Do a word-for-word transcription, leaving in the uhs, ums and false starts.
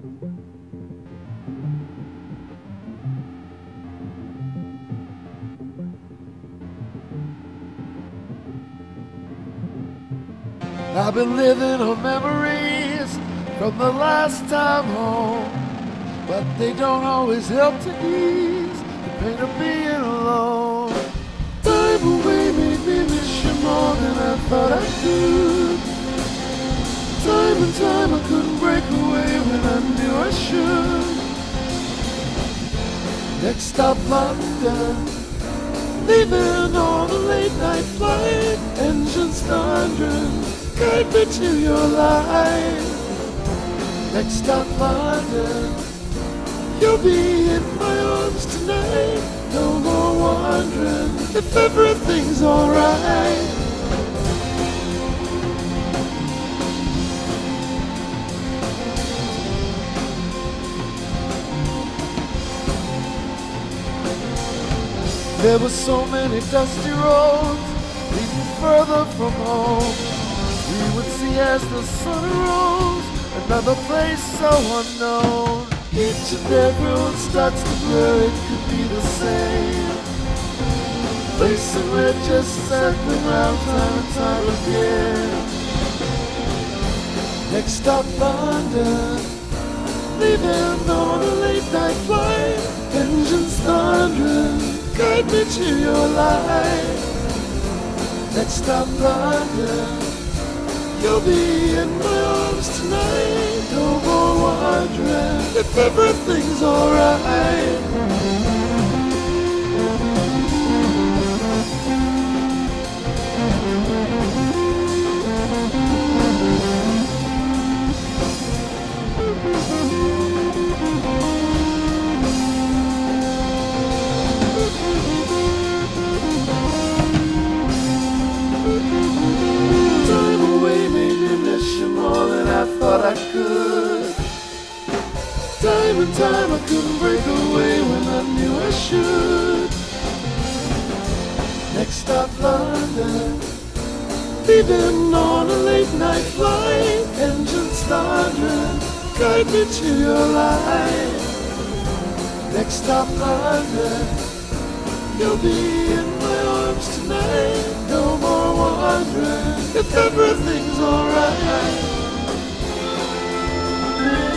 I've been living on memories from the last time home, but they don't always help to ease the pain of being alone. Time away made me miss you more than I thought I could. Time and time I couldn't break away when I knew I should. Next stop London, leaving on a late night flight, engines thundering, guide me to your light. Next stop London, you'll be in my arms tonight. No more wondering if everything's alright. There were so many dusty roads leading further from home. We would see as the sun rose another place so unknown. Each and every one starts to blur, it could be the same place, and we're just circling round time and time again. Next stop London, leaving on a late night flight, engines thundering, guide me to your light. Next stop London, you'll be in my arms tonight. No more wondering if everything's alright. Thought I could. Time and time I couldn't break away when I knew I should. Next stop London, leaving on a late night flight, engines thundering, guide me to your light. Next stop London, you'll be in my arms tonight. No more wondering if everything's alright. Yeah.